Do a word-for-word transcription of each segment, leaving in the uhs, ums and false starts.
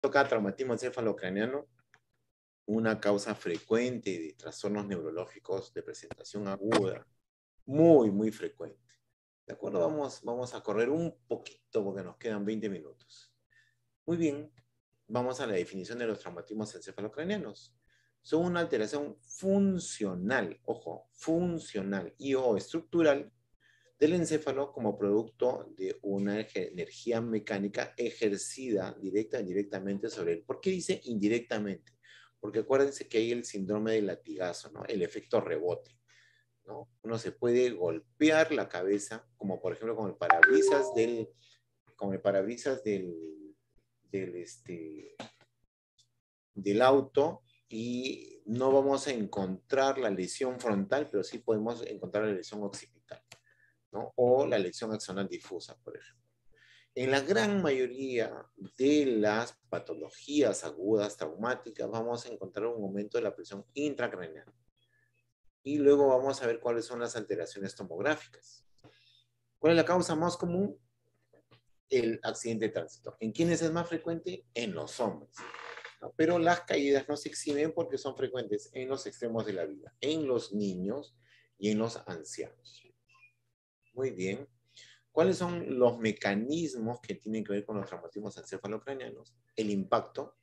Toca traumatismo encefalocraneano, una causa frecuente de trastornos neurológicos de presentación aguda, muy, muy frecuente. ¿De acuerdo? Vamos, vamos a correr un poquito porque nos quedan veinte minutos. Muy bien, vamos a la definición de los traumatismos encefalocraneanos. Son una alteración funcional, ojo, funcional y o estructural del encéfalo como producto de una energía mecánica ejercida directa o indirectamente sobre él. ¿Por qué dice indirectamente? Porque acuérdense que hay el síndrome del latigazo, ¿no? El efecto rebote, ¿no? Uno se puede golpear la cabeza, como por ejemplo con el parabrisas del, con el parabrisas del, del, este, del auto, y no vamos a encontrar la lesión frontal, pero sí podemos encontrar la lesión occipital, ¿no? O la lesión axonal difusa, por ejemplo. En la gran mayoría de las patologías agudas traumáticas vamos a encontrar un aumento de la presión intracraneal. Y luego vamos a ver cuáles son las alteraciones tomográficas. ¿Cuál es la causa más común? El accidente de tránsito. ¿En quiénes es más frecuente? En los hombres. ¿No? Pero las caídas no se exhiben porque son frecuentes en los extremos de la vida, en los niños y en los ancianos. Muy bien. ¿Cuáles son los mecanismos que tienen que ver con los traumatismos encefalocraneanos? El impacto,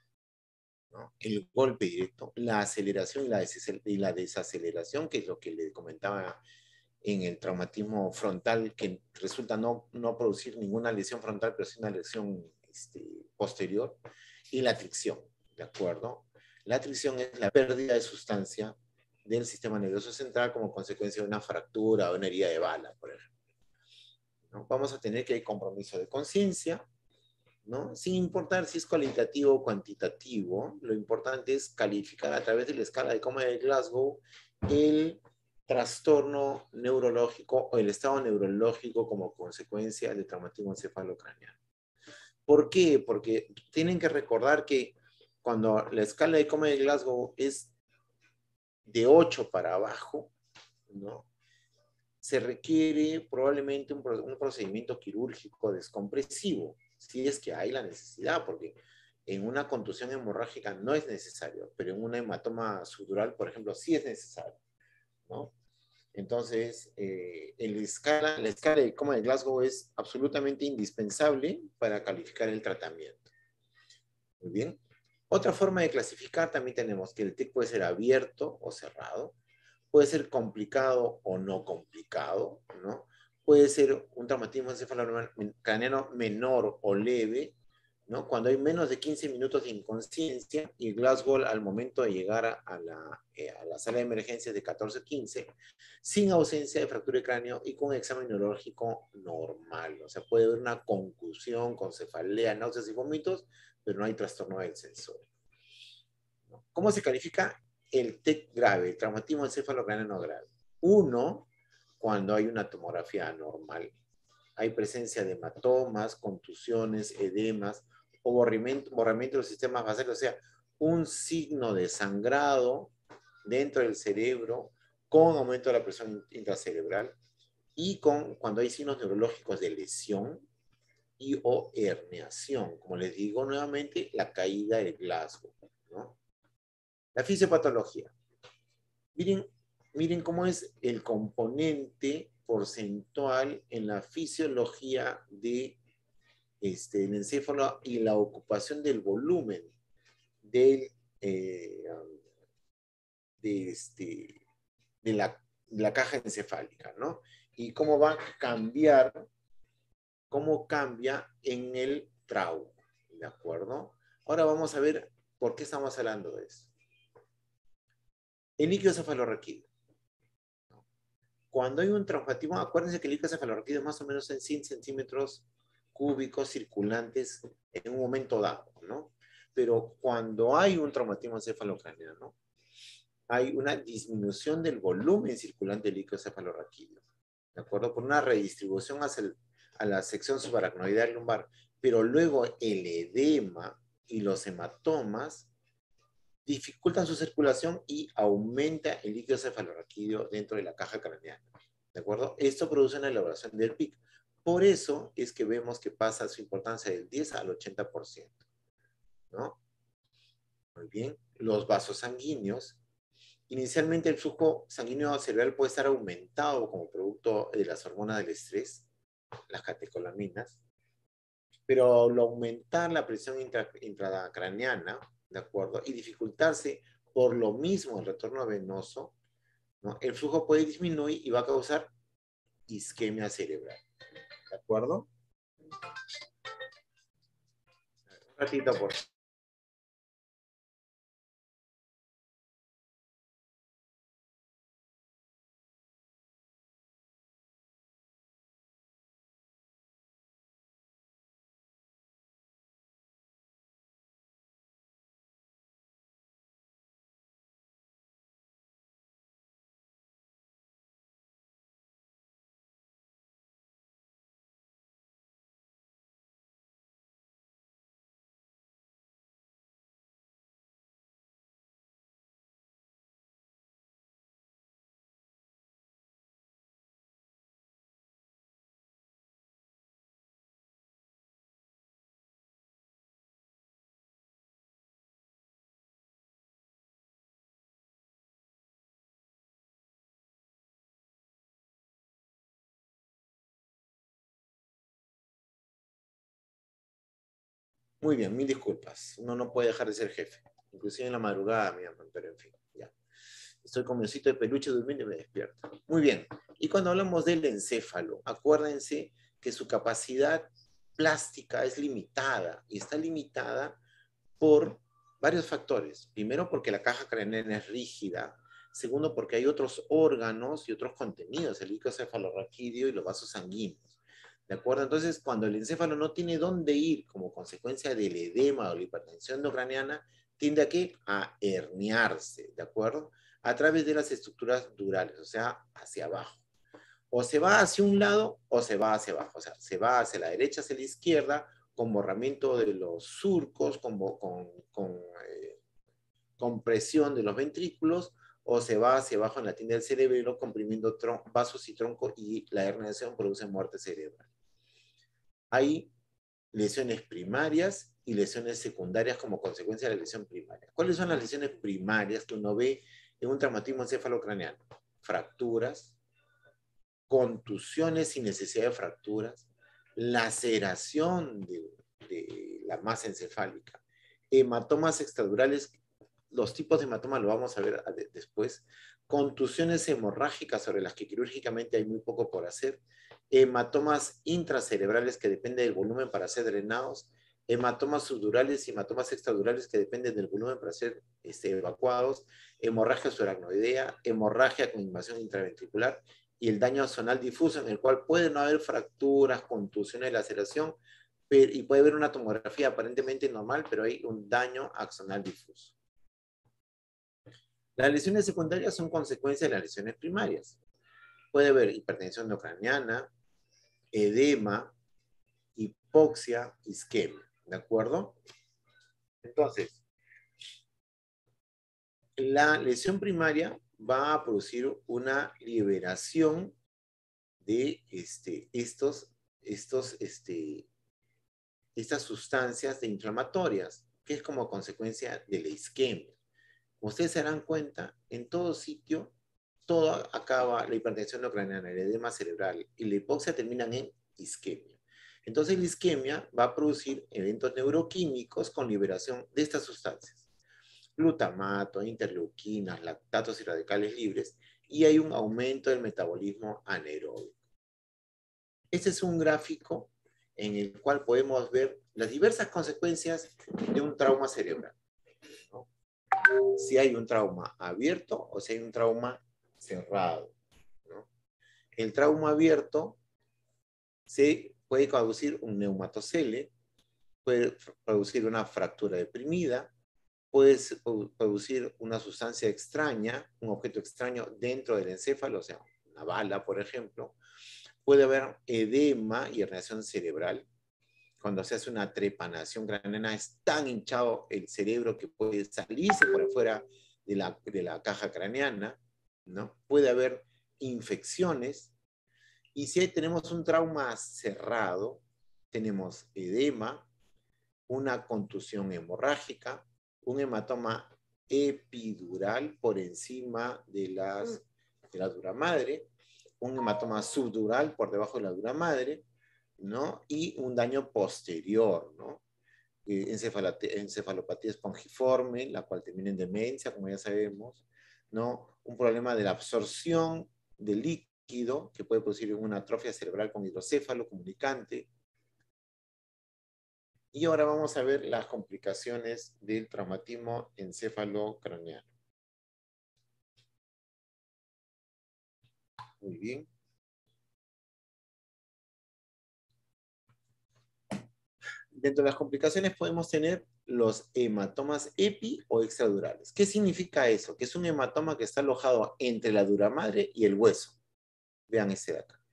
¿no? El golpe directo, la aceleración y la, y la desaceleración, que es lo que le comentaba en el traumatismo frontal, que resulta no, no producir ninguna lesión frontal, pero sí una lesión este, posterior, y la tricción, ¿de acuerdo? La tricción es la pérdida de sustancia del sistema nervioso central como consecuencia de una fractura o una herida de bala, por ejemplo, ¿no? Vamos a tener que hay compromiso de conciencia, ¿no? Sin importar si es cualitativo o cuantitativo, lo importante es calificar a través de la escala de Coma de Glasgow el trastorno neurológico o el estado neurológico como consecuencia del traumatismo encefalocraneano. ¿Por qué? Porque tienen que recordar que cuando la escala de Coma de Glasgow es de ocho para abajo, ¿no? Se requiere probablemente un, un procedimiento quirúrgico descompresivo, si es que hay la necesidad, porque en una contusión hemorrágica no es necesario, pero en una hematoma sutural, por ejemplo, sí es necesario, ¿no? Entonces, eh, el escala, la escala de Coma de Glasgow es absolutamente indispensable para calificar el tratamiento. Muy bien. Otra forma de clasificar también tenemos que el tic puede ser abierto o cerrado, puede ser complicado o no complicado, ¿no? Puede ser un traumatismo encefalocraneano menor o leve, ¿no? Cuando hay menos de quince minutos de inconsciencia y Glasgow al momento de llegar a, a, la, eh, a la sala de emergencias de catorce a quince, sin ausencia de fractura de cráneo y con un examen neurológico normal. O sea, puede haber una concusión con cefalea, náuseas y vómitos, pero no hay trastorno del sensor. ¿No? ¿Cómo se califica el T E C grave, el traumatismo encefalocraneano grave? Uno, cuando hay una tomografía anormal. Hay presencia de hematomas, contusiones, edemas o borramiento, borramiento de los sistemas basales, o sea, un signo de sangrado dentro del cerebro con aumento de la presión intracerebral y con, cuando hay signos neurológicos de lesión y o herniación. Como les digo nuevamente, la caída del Glasgow, ¿no? La fisiopatología. Miren, miren cómo es el componente porcentual en la fisiología de este, del encéfalo y la ocupación del volumen del, eh, de, este, de, la, de la caja encefálica, ¿no? Y cómo va a cambiar, cómo cambia en el trauma, ¿de acuerdo? Ahora vamos a ver por qué estamos hablando de eso. El líquido cefalorraquídeo. Cuando hay un traumatismo, acuérdense que el líquido cefalorraquídeo es más o menos en cien centímetros cúbicos circulantes en un momento dado, ¿no? Pero cuando hay un traumatismo encefalocraneano, hay una disminución del volumen circulante del líquido cefalorraquídeo, ¿de acuerdo? Por una redistribución hacia el, a la sección subaracnoidal lumbar, pero luego el edema y los hematomas dificultan su circulación y aumenta el líquido cefalorraquídeo dentro de la caja craneana, ¿de acuerdo? Esto produce una elaboración del P I C. Por eso es que vemos que pasa su importancia del diez al ochenta por ciento. ¿no? Muy bien. Los vasos sanguíneos. Inicialmente el flujo sanguíneo cerebral puede estar aumentado como producto de las hormonas del estrés, las catecolaminas, pero al aumentar la presión intra, intracraneana, ¿de acuerdo? Y dificultarse por lo mismo el retorno venoso, ¿no? El flujo puede disminuir y va a causar isquemia cerebral, ¿de acuerdo? Un ratito, por favor. Muy bien, mil disculpas. Uno no puede dejar de ser jefe. Inclusive en la madrugada me llaman, pero en fin, ya. Estoy con mi osito de peluche durmiendo y me despierto. Muy bien. Y cuando hablamos del encéfalo, acuérdense que su capacidad plástica es limitada y está limitada por varios factores. Primero, porque la caja craneana es rígida. Segundo, porque hay otros órganos y otros contenidos, el líquido cefalorraquídeo y los vasos sanguíneos. ¿De acuerdo? Entonces, cuando el encéfalo no tiene dónde ir como consecuencia del edema o la hipertensión endocraniana, tiende a qué? A herniarse, ¿de acuerdo? A través de las estructuras durales, o sea, hacia abajo. O se va hacia un lado o se va hacia abajo, o sea, se va hacia la derecha, hacia la izquierda, con borramiento de los surcos, con, con, con eh, compresión de los ventrículos, o se va hacia abajo en la tienda del cerebro, comprimiendo vasos y tronco, y la herniación produce muerte cerebral. Hay lesiones primarias y lesiones secundarias como consecuencia de la lesión primaria. ¿Cuáles son las lesiones primarias que uno ve en un traumatismo encefalocraneano? Fracturas, contusiones sin necesidad de fracturas, laceración de, de la masa encefálica, hematomas extradurales, los tipos de hematomas lo vamos a ver después, contusiones hemorrágicas sobre las que quirúrgicamente hay muy poco por hacer, hematomas intracerebrales que dependen del volumen para ser drenados, hematomas subdurales y hematomas extradurales que dependen del volumen para ser este, evacuados, hemorragia subaracnoidea, hemorragia con invasión intraventricular y el daño axonal difuso, en el cual puede no haber fracturas, contusiones, laceración, pero, y puede haber una tomografía aparentemente normal, pero hay un daño axonal difuso. Las lesiones secundarias son consecuencia de las lesiones primarias. Puede haber hipertensión endocraniana, edema, hipoxia, isquemia, ¿de acuerdo? Entonces, la lesión primaria va a producir una liberación de este, estos, estos, este, estas sustancias de inflamatorias, que es como consecuencia de la isquemia. Como ustedes se darán cuenta, en todo sitio, todo acaba, la hipertensión endocraniana, el edema cerebral y la hipoxia terminan en isquemia. Entonces la isquemia va a producir eventos neuroquímicos con liberación de estas sustancias. Glutamato, interleuquinas, lactatos y radicales libres, y hay un aumento del metabolismo anaeróbico. Este es un gráfico en el cual podemos ver las diversas consecuencias de un trauma cerebral, ¿no? Si hay un trauma abierto o si hay un trauma cerrado, ¿no? El trauma abierto se puede producir un neumatocele, puede producir una fractura deprimida, puede producir una sustancia extraña, un objeto extraño dentro del encéfalo, o sea, una bala, por ejemplo. Puede haber edema y herniación cerebral. Cuando se hace una trepanación craneana, es tan hinchado el cerebro que puede salirse por afuera de la, de la caja craneana, ¿no? Puede haber infecciones. Y si tenemos un trauma cerrado, tenemos edema, una contusión hemorrágica, un hematoma epidural por encima de, las, de la dura madre, un hematoma subdural por debajo de la dura madre, ¿no? Y un daño posterior, ¿no? Eh, encefalopatía espongiforme, la cual termina en demencia, como ya sabemos, ¿no? Un problema de la absorción del líquido, que puede producir una atrofia cerebral con hidrocéfalo comunicante. Y ahora vamos a ver las complicaciones del traumatismo encefalocraneano. Muy bien. Dentro de las complicaciones podemos tener los hematomas epi o extradurales. ¿Qué significa eso? Que es un hematoma que está alojado entre la dura madre y el hueso. Vean ese de acá.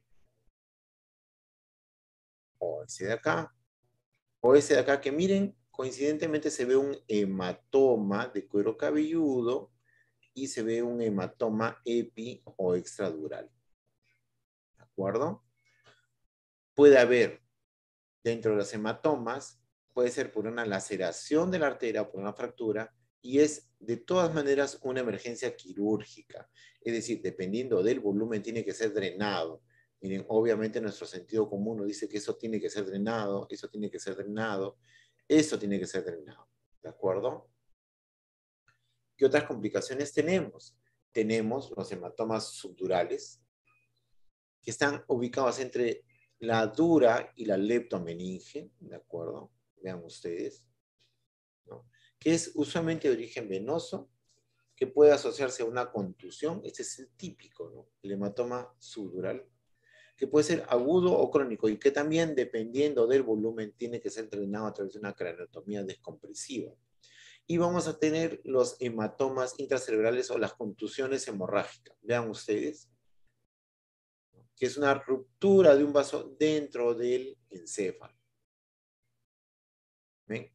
O ese de acá. O ese de acá que miren, coincidentemente se ve un hematoma de cuero cabelludo y se ve un hematoma epi o extradural. ¿De acuerdo? Puede haber dentro de los hematomas, puede ser por una laceración de la arteria o por una fractura, y es de todas maneras una emergencia quirúrgica. Es decir, dependiendo del volumen, tiene que ser drenado. Miren, obviamente nuestro sentido común nos dice que eso tiene que ser drenado, eso tiene que ser drenado, eso tiene que ser drenado. ¿De acuerdo? ¿Qué otras complicaciones tenemos? Tenemos los hematomas subdurales, que están ubicados entre la dura y la leptomeninge, ¿de acuerdo? Vean ustedes, ¿no? Que es usualmente de origen venoso, que puede asociarse a una contusión, este es el típico, ¿no? El hematoma subdural, que puede ser agudo o crónico, y que también, dependiendo del volumen, tiene que ser drenado a través de una craneotomía descompresiva. Y vamos a tener los hematomas intracerebrales o las contusiones hemorrágicas. Vean ustedes, que es una ruptura de un vaso dentro del encéfalo. ¿Ven?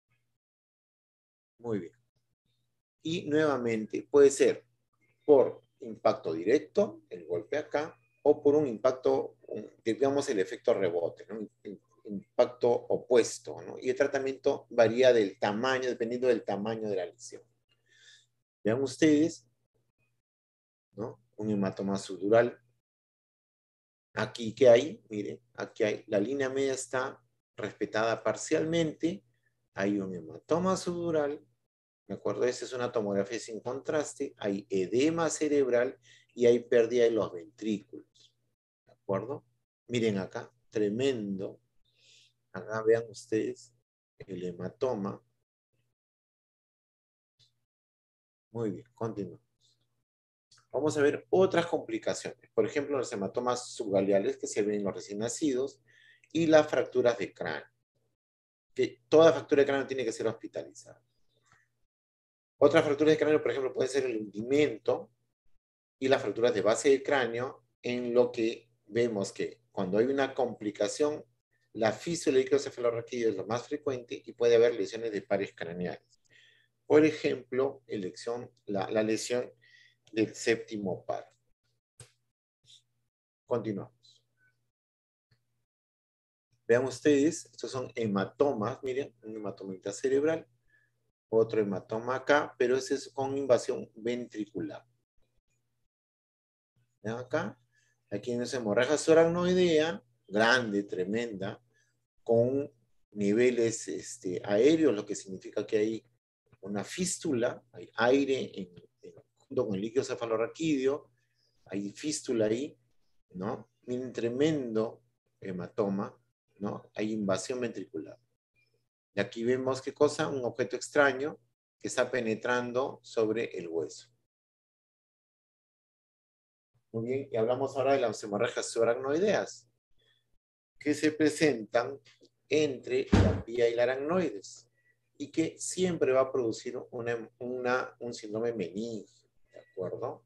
Muy bien. Y nuevamente puede ser por impacto directo, el golpe acá, o por un impacto, digamos el efecto rebote, ¿no? Impacto opuesto, ¿no? Y el tratamiento varía del tamaño, dependiendo del tamaño de la lesión. Vean ustedes, ¿no? Un hematoma subdural. Aquí, ¿qué hay? Miren, aquí hay, la línea media está respetada parcialmente, hay un hematoma subdural, ¿de acuerdo? Esta es una tomografía sin contraste, hay edema cerebral y hay pérdida de los ventrículos, ¿de acuerdo? Miren acá, tremendo. Acá vean ustedes el hematoma. Muy bien, continuamos. Vamos a ver otras complicaciones. Por ejemplo, los hematomas subgaleales que se ven en los recién nacidos y las fracturas de cráneo. Que toda fractura de cráneo tiene que ser hospitalizada. Otras fracturas de cráneo, por ejemplo, puede ser el hundimiento y las fracturas de base del cráneo, en lo que vemos que cuando hay una complicación, la fístula del cefalorraquídeo es lo más frecuente y puede haber lesiones de pares craneales. Por ejemplo, elección, la, la lesión del séptimo par. Continuamos. Vean ustedes, estos son hematomas, miren, un hematoma intracerebral, otro hematoma acá, pero ese es con invasión ventricular. Vean acá, aquí en esa hemorragia subaracnoidea, grande, tremenda, con niveles este, aéreos, lo que significa que hay una fístula, hay aire en, en, junto con el líquido cefalorraquídeo, hay fístula ahí, ¿no? Un tremendo hematoma, ¿no? Hay invasión ventricular. Y aquí vemos qué cosa, un objeto extraño que está penetrando sobre el hueso. Muy bien, y hablamos ahora de las hemorragias subaracnoideas, que se presentan entre la pía y la aracnoides, y que siempre va a producir una, una, un síndrome meningio, ¿de acuerdo?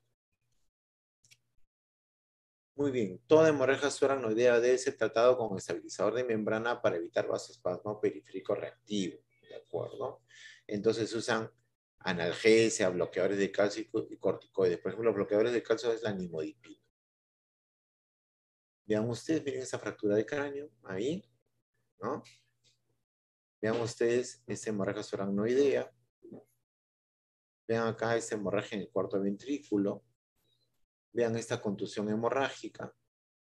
Muy bien, toda hemorragia subaracnoidea debe ser tratado con estabilizador de membrana para evitar vasospasmo periférico reactivo, ¿de acuerdo? Entonces usan analgesia, bloqueadores de calcio y corticoides. Por ejemplo, los bloqueadores de calcio es la nimodipina. Vean ustedes, miren esa fractura de cráneo, ahí, ¿no? Vean ustedes esta hemorragia suracnoidea. Vean acá esta hemorragia en el cuarto ventrículo. Vean esta contusión hemorrágica.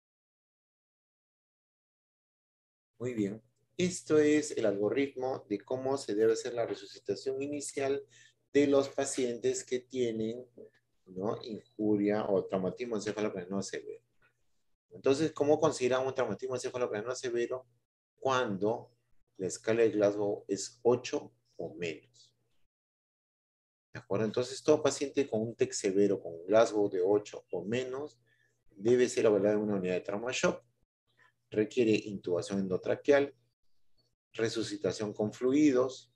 Muy bien. Esto es el algoritmo de cómo se debe hacer la resucitación inicial de los pacientes que tienen, ¿no?, injuria o traumatismo encefalocraneano severo. Entonces, ¿cómo consideran un traumatismo encefalocraneano severo? Cuando la escala de Glasgow es ocho o menos. ¿De acuerdo? Entonces, todo paciente con un T E C severo, con un Glasgow de ocho o menos, debe ser evaluado en una unidad de trauma shock. Requiere intubación endotraqueal, resucitación con fluidos,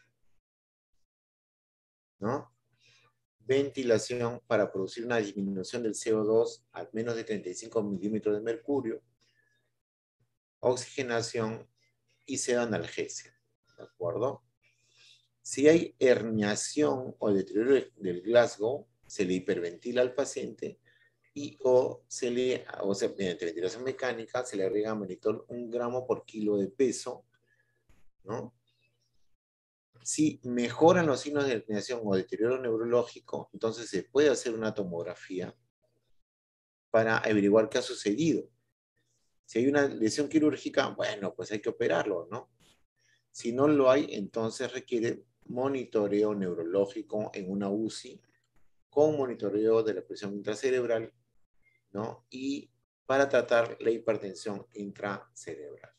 ¿no? Ventilación para producir una disminución del C O dos a menos de treinta y cinco milímetros de mercurio, oxigenación y pseudoanalgesia, ¿de acuerdo? Si hay herniación o deterioro del Glasgow, se le hiperventila al paciente y o se le, o sea, mediante ventilación mecánica, se le agrega mannitol un gramo por kilo de peso, ¿no? Si mejoran los signos de herniación o deterioro neurológico, entonces se puede hacer una tomografía para averiguar qué ha sucedido. Si hay una lesión quirúrgica, bueno, pues hay que operarlo, ¿no? Si no lo hay, entonces requiere monitoreo neurológico en una U C I con monitoreo de la presión intracerebral, ¿no? Y para tratar la hipertensión intracerebral.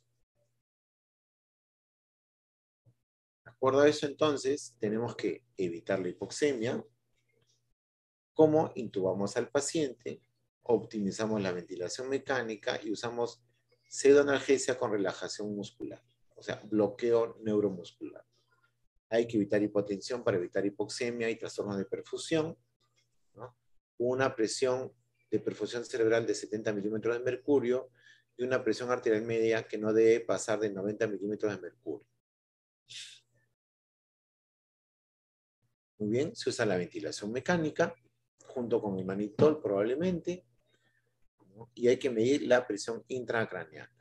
De acuerdo a eso, entonces, tenemos que evitar la hipoxemia. ¿Cómo intubamos al paciente? Optimizamos la ventilación mecánica y usamos pseudoanalgesia con relajación muscular, o sea, bloqueo neuromuscular. Hay que evitar hipotensión para evitar hipoxemia y trastornos de perfusión, ¿no? Una presión de perfusión cerebral de setenta milímetros de mercurio y una presión arterial media que no debe pasar de noventa milímetros de mercurio. Muy bien, se usa la ventilación mecánica junto con el mannitol probablemente, ¿no? Y hay que medir la presión intracraneal.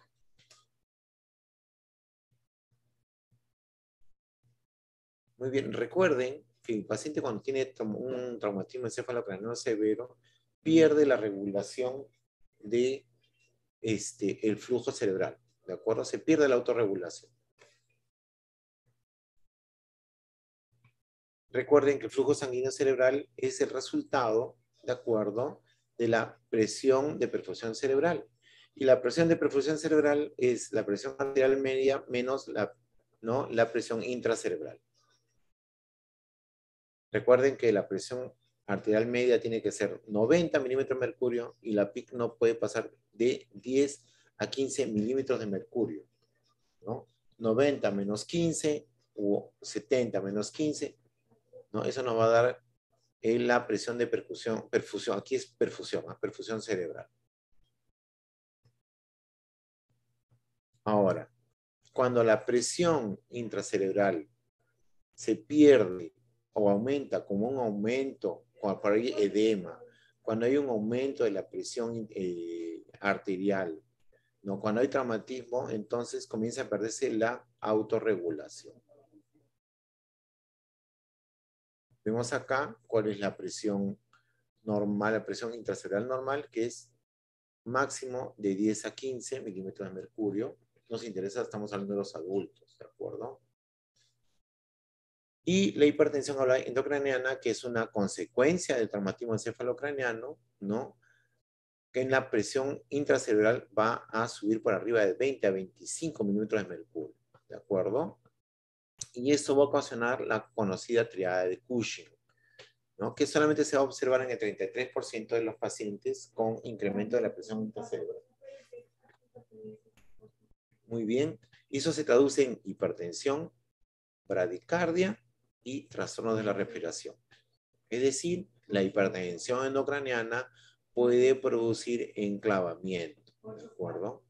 Muy bien, recuerden que el paciente cuando tiene un traumatismo encefalocraneano severo pierde la regulación de este, el flujo cerebral, ¿de acuerdo? Se pierde la autorregulación. Recuerden que el flujo sanguíneo cerebral es el resultado, ¿de acuerdo?, de la presión de perfusión cerebral. Y la presión de perfusión cerebral es la presión arterial media menos la, ¿no?, la presión intracerebral. Recuerden que la presión arterial media tiene que ser noventa milímetros de mercurio y la P I C no puede pasar de diez a quince milímetros de mercurio, ¿no? noventa menos quince o setenta menos quince, ¿no? Eso nos va a dar eh, la presión de perfusión, perfusión, aquí es perfusión, ¿eh? Perfusión cerebral. Ahora, cuando la presión intracerebral se pierde o aumenta como un aumento, cuando hay edema, cuando hay un aumento de la presión eh, arterial, ¿no? Cuando hay traumatismo, entonces comienza a perderse la autorregulación. Vemos acá cuál es la presión normal, la presión intracerebral normal, que es máximo de diez a quince milímetros de mercurio. Nos interesa, estamos hablando de los adultos, ¿de acuerdo? Y la hipertensión endocraniana, que es una consecuencia del traumatismo encefalocraneano, ¿no? Que en la presión intracerebral va a subir por arriba de veinte a veinticinco milímetros de mercurio, ¿de acuerdo? Y esto va a ocasionar la conocida triada de Cushing, ¿no? Que solamente se va a observar en el treinta y tres por ciento de los pacientes con incremento de la presión intracerebral. Muy bien. Y eso se traduce en hipertensión, bradicardia y trastornos de la respiración. Es decir, la hipertensión endocraniana puede producir enclavamiento, ¿de acuerdo?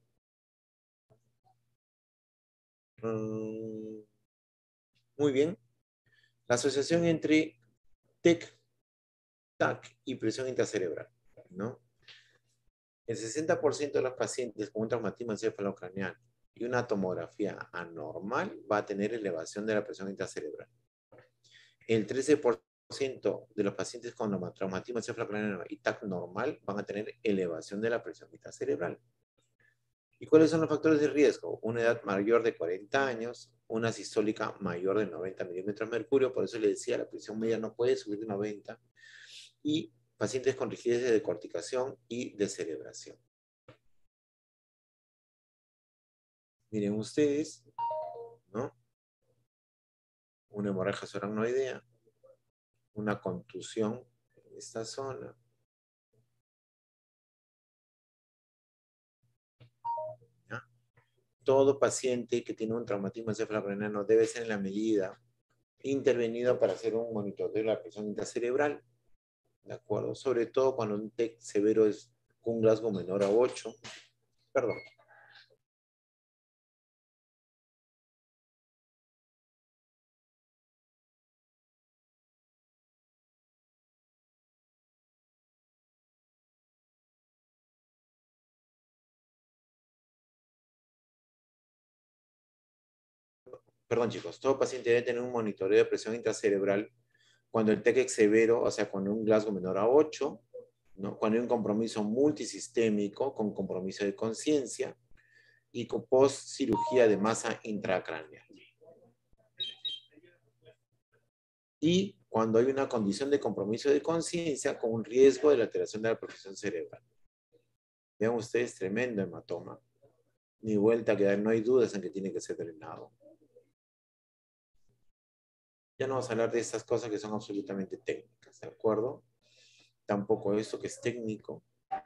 Mm, muy bien. La asociación entre T E C, T A C y presión intracerebral, ¿no? El sesenta por ciento de los pacientes con un traumatismo encefalocraneano y una tomografía anormal va a tener elevación de la presión intracerebral. El trece por ciento de los pacientes con traumatismo encefalocraneano y T A C normal van a tener elevación de la presión intracerebral. ¿Y cuáles son los factores de riesgo? Una edad mayor de cuarenta años, una sistólica mayor de noventa milímetros de mercurio, por eso le decía, la presión media no puede subir de noventa, y pacientes con rigidez de decorticación y descerebración. Miren ustedes, ¿no? Una hemorragia subaracnoidea, una contusión en esta zona. ¿Ya? Todo paciente que tiene un traumatismo encefalocraneano debe ser en la medida intervenido para hacer un monitoreo de la presión intracerebral, ¿de acuerdo? Sobre todo cuando un T E C severo es un Glasgow menor a ocho, perdón. Perdón chicos, todo paciente debe tener un monitoreo de presión intracerebral cuando el T E C es severo, o sea, cuando un Glasgow menor a ocho, ¿no? Cuando hay un compromiso multisistémico con compromiso de conciencia y con post cirugía de masa intracraneal. Y cuando hay una condición de compromiso de conciencia con un riesgo de la alteración de la perfusión cerebral. Vean ustedes, tremendo hematoma. Ni vuelta a quedar, no hay dudas en que tiene que ser drenado. Ya no vamos a hablar de estas cosas que son absolutamente técnicas, ¿de acuerdo? Tampoco esto que es técnico.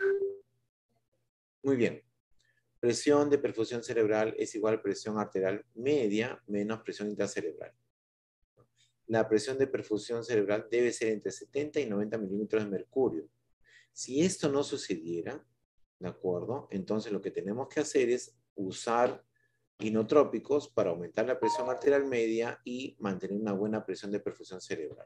Muy bien. Presión de perfusión cerebral es igual a presión arterial media menos presión intracerebral. La presión de perfusión cerebral debe ser entre setenta y noventa milímetros de mercurio. Si esto no sucediera, ¿de acuerdo? Entonces lo que tenemos que hacer es usar inotrópicos para aumentar la presión arterial media y mantener una buena presión de perfusión cerebral.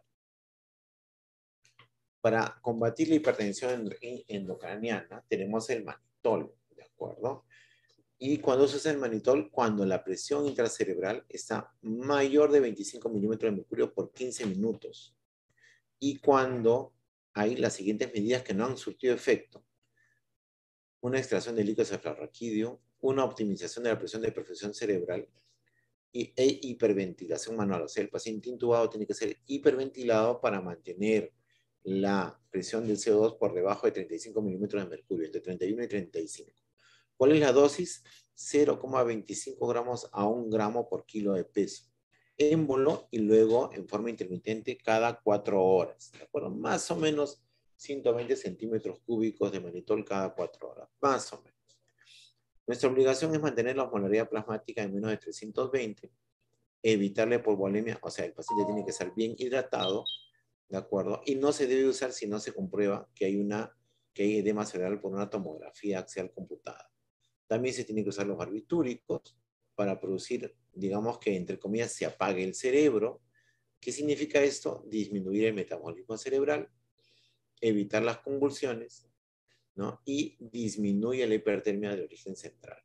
Para combatir la hipertensión endocraniana tenemos el manitol, ¿de acuerdo? Y cuando se usa el manitol, cuando la presión intracerebral está mayor de veinticinco milímetros de mercurio por quince minutos. Y cuando hay las siguientes medidas que no han surtido efecto. Una extracción de líquido cefalorraquídeo, una optimización de la presión de perfusión cerebral y, e hiperventilación manual. O sea, el paciente intubado tiene que ser hiperventilado para mantener la presión del C O dos por debajo de treinta y cinco milímetros de mercurio, entre treinta y uno y treinta y cinco. ¿Cuál es la dosis? cero coma veinticinco gramos a un gramo por kilo de peso. Émbolo y luego en forma intermitente cada cuatro horas. ¿De acuerdo? Más o menos ciento veinte centímetros cúbicos de manitol cada cuatro horas. Más o menos. Nuestra obligación es mantener la osmolaridad plasmática en menos de trescientos veinte, evitar la hipovolemia, o sea, el paciente tiene que estar bien hidratado, ¿de acuerdo? Y no se debe usar si no se comprueba que hay una que hay edema cerebral por una tomografía axial computada. También se tienen que usar los barbitúricos para producir, digamos que entre comillas, se apague el cerebro. ¿Qué significa esto? Disminuir el metabolismo cerebral, evitar las convulsiones, ¿no? Y disminuye la hipertermia de origen central.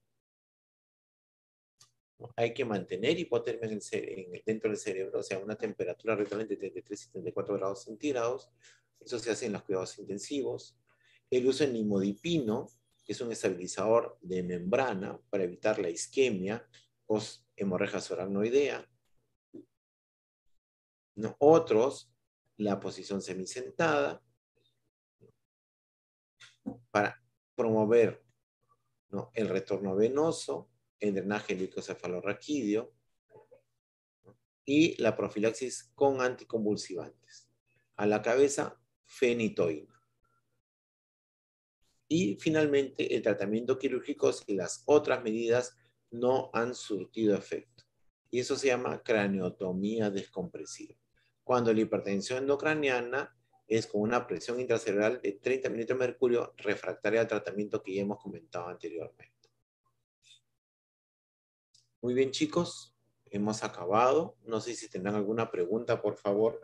¿No? Hay que mantener hipotermia en el en, dentro del cerebro, o sea, una temperatura retal entre treinta y tres y treinta y cuatro grados centígrados. Eso se hace en los cuidados intensivos. El uso de nimodipino, que es un estabilizador de membrana para evitar la isquemia post hemorragia subaracnoidea. ¿No? Otros, la posición semisentada, para promover, ¿no?, el retorno venoso, el drenaje líquido-cefalorraquídeo, ¿no?, y la profilaxis con anticonvulsivantes. A la cabeza, fenitoína. Y finalmente, el tratamiento quirúrgico si las otras medidas no han surtido efecto. Y eso se llama craneotomía descompresiva. Cuando la hipertensión endocraniana es con una presión intracerebral de treinta milímetros de mercurio refractaria al tratamiento que ya hemos comentado anteriormente. Muy bien, chicos. Hemos acabado. No sé si tendrán alguna pregunta, por favor.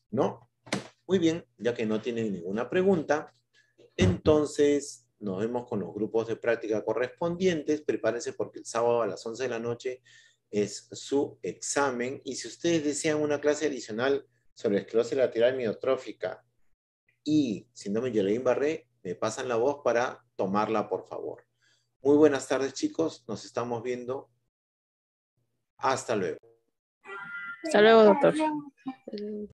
¿No? Muy bien, ya que no tienen ninguna pregunta, entonces nos vemos con los grupos de práctica correspondientes. Prepárense porque el sábado a las once de la noche es su examen. Y si ustedes desean una clase adicional sobre esclerosis lateral amiotrófica y síndrome de Guillain-Barré, me pasan la voz para tomarla, por favor. Muy buenas tardes, chicos. Nos estamos viendo. Hasta luego. Hasta luego, doctor.